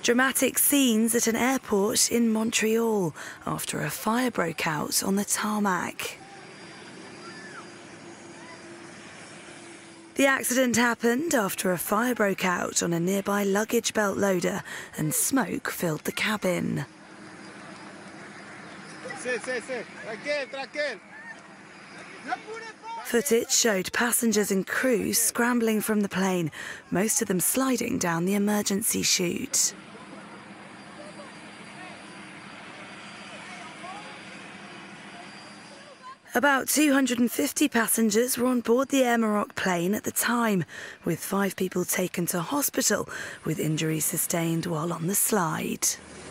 Dramatic scenes at an airport in Montreal after a fire broke out on the tarmac. The accident happened after a fire broke out on a nearby luggage belt loader and smoke filled the cabin. Footage showed passengers and crew scrambling from the plane, most of them sliding down the emergency chute. About 250 passengers were on board the Air Maroc plane at the time, with 5 people taken to hospital with injuries sustained while on the slide.